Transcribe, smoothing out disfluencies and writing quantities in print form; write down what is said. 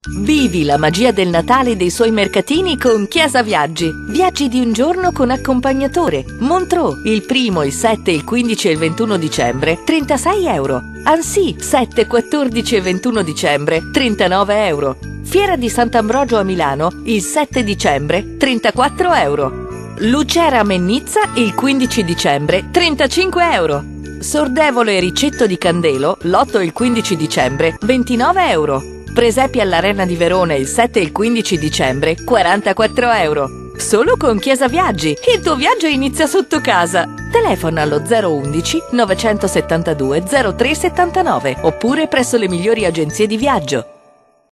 Vivi la magia del Natale e dei suoi mercatini con Chiesa Viaggi. Viaggi di un giorno con accompagnatore. Montreux, il 1, il 7, il 15 e il 21 dicembre, 36 euro. Annecy, 7, 14 e 21 dicembre, 39 euro. Fiera di Sant'Ambrogio a Milano, il 7 dicembre, 34 euro. Lucera a Mennizza, il 15 dicembre, 35 euro. Sordevolo e Ricetto di Candelo, l'8 e il 15 dicembre, 29 euro. Presepi all'Arena di Verona il 7 e il 15 dicembre, 44 euro. Solo con Chiesa Viaggi, il tuo viaggio inizia sotto casa. Telefona allo 011 972 0379 oppure presso le migliori agenzie di viaggio.